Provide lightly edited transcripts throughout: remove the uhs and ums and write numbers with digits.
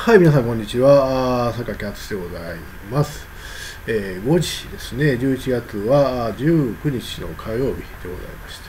はい、皆さん、こんにちは。榊敦でございます。5時ですね、11月は19日の火曜日でございまして、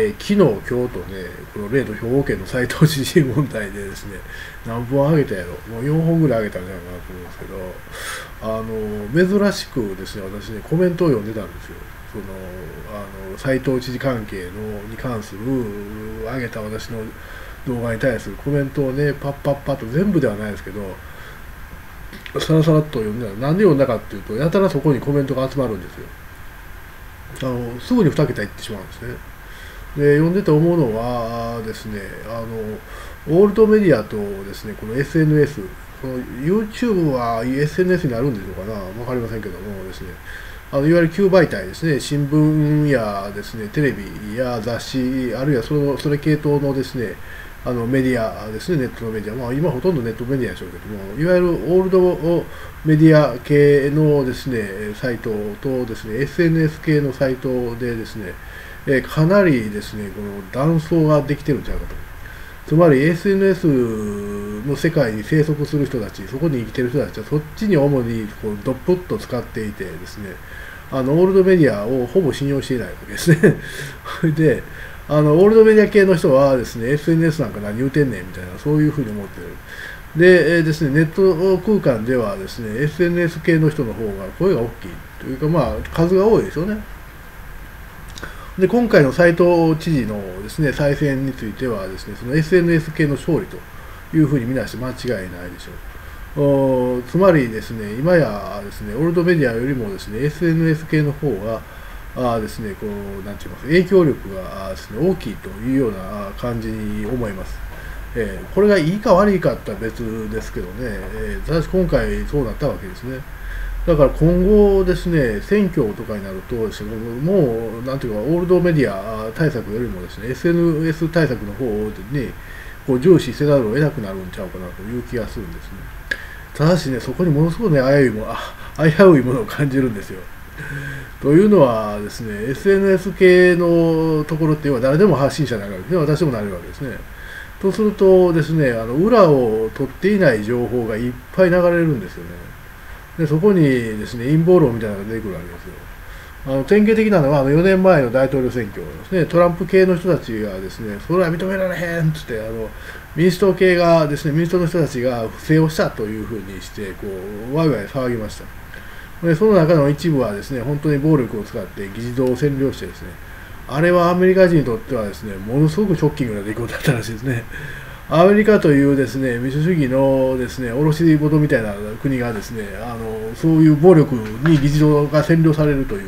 昨日、今日とね、この例の兵庫県の斉藤知事問題でですね、何本あげたやろ、もう4本ぐらいあげたんじゃないかなと思うんですけど、珍しくですね、私ね、コメントを読んでたんですよ。斉藤知事関係に関する上げた私の動画に対するコメントをね、パッパッパッと全部ではないですけど、さらさらっと読んでた。なんで読んだかっていうと、やたらそこにコメントが集まるんですよ。すぐに2桁いってしまうんですね。で、読んでて思うのはですね、オールドメディアとですね、この SNS、この YouTube は SNS になるんでしょうかな、わかりませんけどもですね、いわゆる旧媒体ですね、新聞やですね、テレビや雑誌、あるいはそれ系統のですね、メディアですね、ネットのメディア、まあ、今ほとんどネットメディアでしょうけども、いわゆるオールドメディア系のですね、サイトとですね、SNS 系のサイトでですね、かなりですね、この断層ができてるんちゃうかと。つまり SNS の世界に生息する人たち、そこに生きてる人たちはそっちに主にこうどっぷっと使っていてですね、オールドメディアをほぼ信用していないわけですね。で、オールドメディア系の人はですね、SNS なんか何言うてんねんみたいな、そういうふうに思ってる。で、ですね、ネット空間ではですね、SNS 系の人の方が声が大きいというか、まあ、数が多いですよね。で、今回の斉藤知事のですね、再選についてはですね、その SNS 系の勝利というふうに見なして間違いないでしょう。つまりですね、今やですね、オールドメディアよりもですね、SNS 系の方がですね、こう、なんて言いますか、影響力がですね、大きいというような感じに思います。これがいいか悪いかって別ですけどね、ただし今回そうなったわけですね。だから今後ですね、選挙とかになるとですね、もう、なんていうか、オールドメディア対策よりもですね、SNS 対策の方をね、こう重視せざるを得なくなるんちゃうかなという気がするんですね。ただしね、そこにものすごくね、危ういものを感じるんですよ。というのはですね、SNS 系のところっていうのは誰でも発信者になるわけですね。私もなれるわけですね。とするとですね、裏を取っていない情報がいっぱい流れるんですよね。でそこにですね、陰謀論みたいなのが出てくるわけですよ。典型的なのは4年前の大統領選挙ですね、トランプ系の人たちがですね、それは認められへんっつって、民主党系がですね、民主党の人たちが不正をしたというふうにして、こう、ワイワイ騒ぎました。でその中の一部はですね、本当に暴力を使って議事堂を占領してですね、あれはアメリカ人にとってはですね、ものすごくショッキングな出来事だったらしいですね。アメリカというですね、民主主義のですね、卸元みたいな国がですね、そういう暴力に議事堂が占領されるという、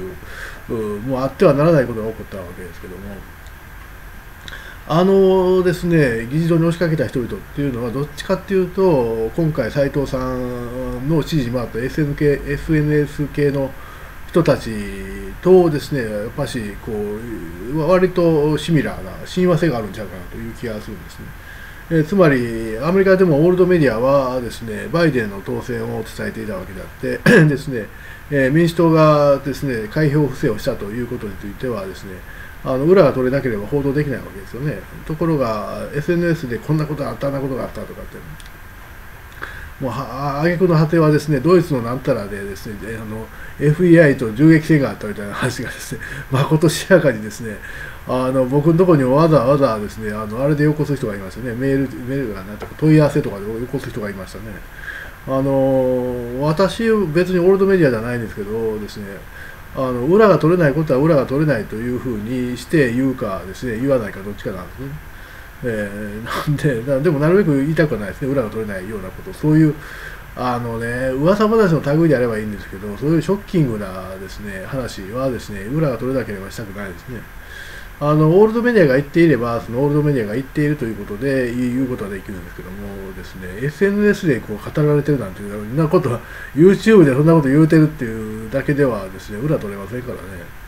もうあってはならないことが起こったわけですけども、ですね、議事堂に押しかけた人々っていうのは、どっちかっていうと、今回、斉藤さんの支持に回った SNS 系の人たちとですね、やっぱしこう、割とシミラーな親和性があるんちゃうかなという気がするんですね。つまり、アメリカでもオールドメディアはですね、バイデンの当選を伝えていたわけであってですね、民主党がですね、開票不正をしたということについてはですね、裏が取れなければ報道できないわけですよね。ところが、SNS でこんなことがあった、あんなことがあったとかって、もう挙句の果てはですね、ドイツのなんたらでですね、FBI と銃撃戦があったみたいな話がですね、まことしやかにですね、僕のところにわざわざですね、あれでよこす人がいましたね、メールがなんとか問い合わせとかでよこす人がいましたね。私、別にオールドメディアじゃないんですけどですね、裏が取れないことは裏が取れないというふうにして言うかですね、言わないかどっちかなんですね。でもなるべく言いたくはないですね、裏が取れないようなこと、そういう、噂話の類であればいいんですけど、そういうショッキングなですね、話はですね、裏が取れなければしたくないですね。オールドメディアが言っていれば、そのオールドメディアが言っているということで言うことはできるんですけどもですね、SNS でこう語られてるなんていうようなことは、YouTube でそんなこと言うてるっていうだけではですね、裏取れませんからね。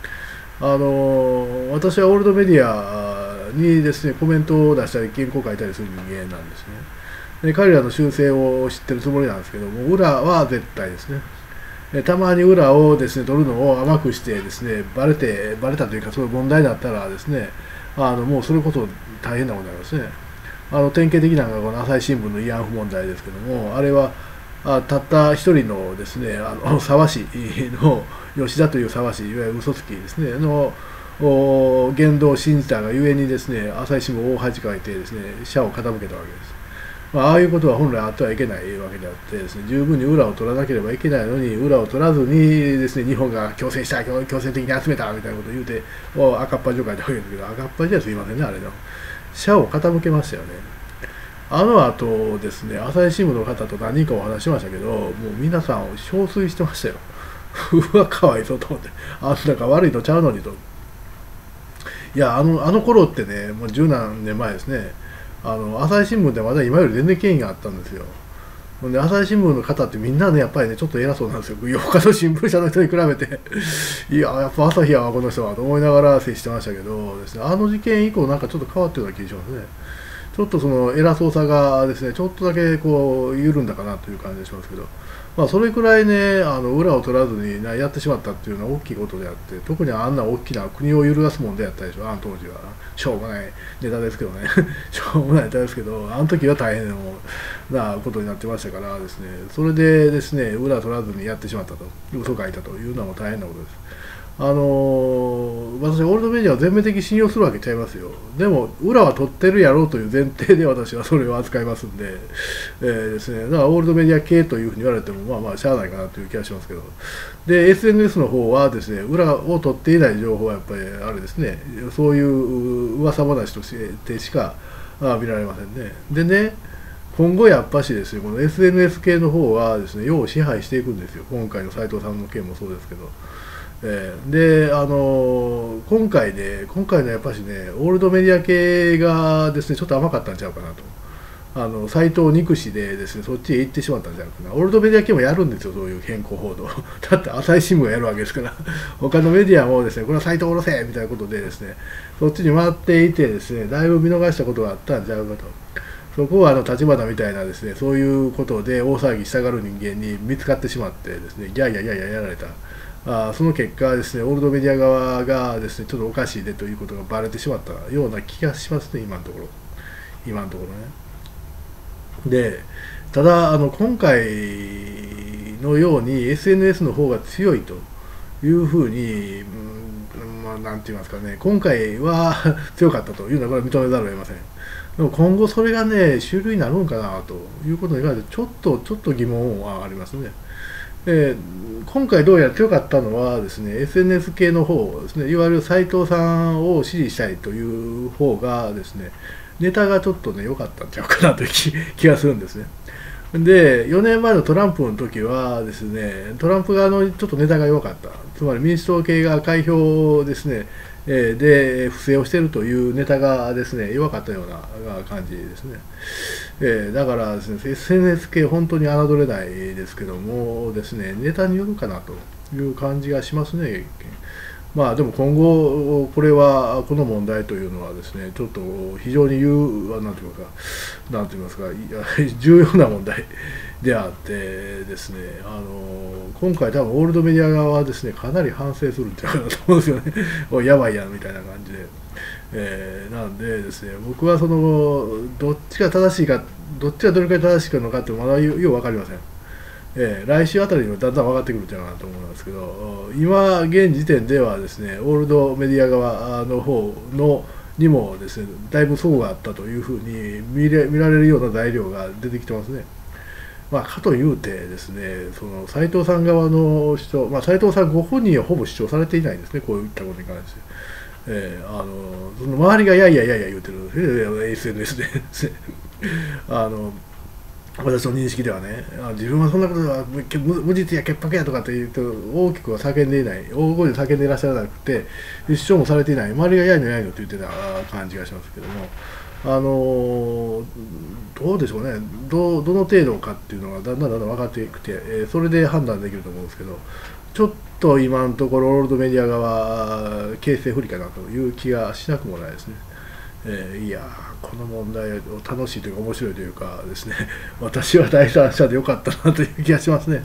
私はオールドメディアにですね、コメントを出したり、原稿を書いたりする人間なんですね。で彼らの修正を知ってるつもりなんですけども、裏は絶対ですね。たまに裏をですね、取るのを甘くしてですね、バレたというか、そういう問題になったらですね、もうそれこそ大変なことになりますね。 典型的なのがこの朝日新聞の慰安婦問題ですけども、あれはたった一人のですね、沢氏の吉田という沢氏、いわゆる嘘つきですねの言動を信じたがゆえにですね、朝日新聞を大恥かいてですね、社を傾けたわけです。ああいうことは本来あってはいけないわけであってですね、十分に裏を取らなければいけないのに、裏を取らずにですね、日本が強制した、強制的に集めたみたいなことを言うて、赤っ端を書いたわけですけど、赤っ端じゃすいませんね、あれの。社を傾けましたよね。あの後ですね、朝日新聞の方と何人かお話しましたけど、もう皆さんを憔悴してましたよ。うわ、かわいそうと思って、あんたが悪いとちゃうのにと。いや、あの頃ってね、もう十何年前ですね、朝日新聞ってまだ今より全然権威があったんですよ。ほんで朝日新聞の方ってみんなね、やっぱりね、ちょっと偉そうなんですよ。他の新聞社の人に比べていや、やっぱ朝日やわ、この人はと思いながら接してましたけどですね、あの事件以降なんかちょっと変わってるような気がしますね。ちょっとその偉そうさがですね、ちょっとだけこう緩んだかなという感じがしますけど、それくらいね、裏を取らずにやってしまったっていうのは大きいことであって、特にあんな大きな国を揺るがす問題やったでしょ、あの当時は。しょうもないネタですけどね、しょうもないネタですけど、あの時は大変なことになってましたからですね、それでですね、裏を取らずにやってしまったと、嘘書いたというのは大変なことです。私、オールドメディアを全面的に信用するわけちゃいますよ。でも、裏は取ってるやろうという前提で私はそれを扱いますんで、ですね、だからオールドメディア系というふうに言われても、しゃあないかなという気がしますけど、で、SNS の方はですね、裏を取っていない情報はやっぱりあれですね、そういう噂話としてしか見られませんね。でね、今後やっぱしですね、この SNS 系の方はですね、要支配していくんですよ。今回の斉藤さんの件もそうですけど。で、今回のやっぱしね、オールドメディア系がですね、ちょっと甘かったんちゃうかなと。斎藤憎しでですね、そっちへ行ってしまったんじゃないかな。オールドメディア系もやるんですよ、そういう変更報道。だって朝日新聞がやるわけですから、他のメディアもですね、これは斎藤下ろせみたいなことでですね、そっちに回っていてですね、だいぶ見逃したことがあったんちゃうかと。そこは立花みたいなですね、そういうことで大騒ぎしたがる人間に見つかってしまってですね、ギャーギャーギャーギャーやられた。その結果ですね、オールドメディア側がですね、ちょっとおかしいでということがバレてしまったような気がしますね、今のところ。今のところね。で、ただ、今回のように SNS の方が強いというふうに、なんて言いますかね、今回は強かったというのはこれは認めざるを得ません。でも今後それがね、主流になるのかなということに関してちょっと疑問はありますね。今回どうやら強かったのはですね、SNS 系の方ですね、いわゆる斉藤さんを支持したいという方がですね、ネタがちょっとね、良かったんちゃうかなという気がするんですね。で、4年前のトランプの時はですね、トランプ側のちょっとネタが弱かった。つまり民主党系が開票ですね、で不正をしているというネタがですね、弱かったような感じですね。だからですね、SNS 系本当に侮れないですけどもですね、ネタによるかなという感じがしますね。でも今後、この問題というのはですね、ちょっと非常になんて言いますか、重要な問題であってですね、今回多分オールドメディア側はですね、かなり反省するんじゃないかなと思うんですよね。おいやばいやんみたいな感じで。なんでですね、僕はどっちが正しいか、どっちがどれくらい正しいのかってまだよう分かりません。来週あたりにもだんだん分かってくるんじゃないかなと思いますけど、今現時点ではですね、オールドメディア側の方にもですね、だいぶ齟齬があったというふうに見られるような材料が出てきてますね。かというてですね、その斉藤さん側の主張、斉藤さんご本人はほぼ主張されていないんですね、こういったことに関して。その周りがやいやいやいや言うてる SNS で私の認識ではね、自分はそんなことは無実や潔白やとかって言うと大きくは叫んでいない、大声で叫んでいらっしゃらなくて、主張もされていない、周りがやいのやいのと言ってた感じがしますけども、どうでしょうね、どの程度かっていうのがだんだん分かってきて、それで判断できると思うんですけど、ちょっと今のところオールドメディア側、形勢不利かなという気がしなくもないですね。いやこの問題を楽しいというか面白いというかですね、私は第三者でよかったなという気がしますね。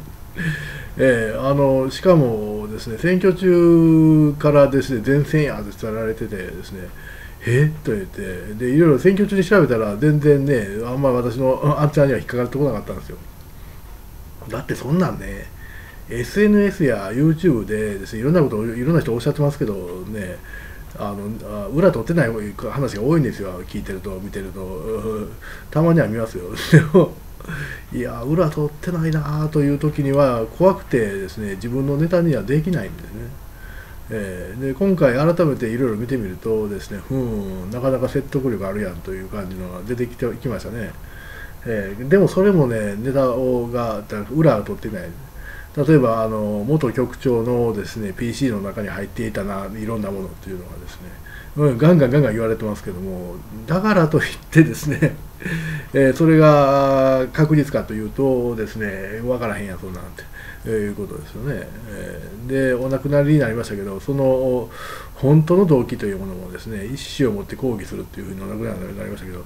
しかもですね、選挙中からですね、前線やと伝えられててですね、 と言って、でいろいろ選挙中に調べたら全然ね、あんまり私のアンチャーには引っかかるところなかったんですよ。だってそんなんね、SNS や YouTube でですね、いろんなことをいろんな人おっしゃってますけどね、裏取ってない話が多いんですよ、聞いてると見てると。たまには見ますよ。でもいや裏取ってないなという時には怖くてですね、自分のネタにはできないんですね。で今回改めていろいろ見てみるとですね、なかなか説得力あるやんという感じのが出てきましたね。でもそれもね、ネタが裏を取ってない。例えば元局長のですね PC の中に入っていたいろんなものっていうのがですね、ガンガン言われてますけども、だからといってですねそれが確実かというとですね、分からへんやそんなんて、いうことですよね。でお亡くなりになりましたけど、その本当の動機というものもですね、一死をもって抗議するっていうふうにお亡くなりになりましたけど、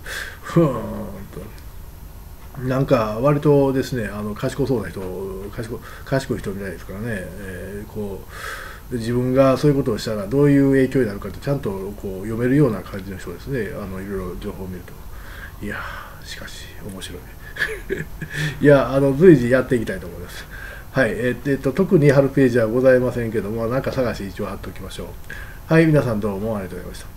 なんか割とですね、賢そうな人、賢い人みたいですからね、自分がそういうことをしたらどういう影響になるかってちゃんと読めるような感じの人ですね、いろいろ情報を見ると。いやー、しかし面白いいや随時やっていきたいと思います。はい、特に貼るページはございませんけども、なんか探し一応貼っておきましょう。はい、皆さんどうもありがとうございました。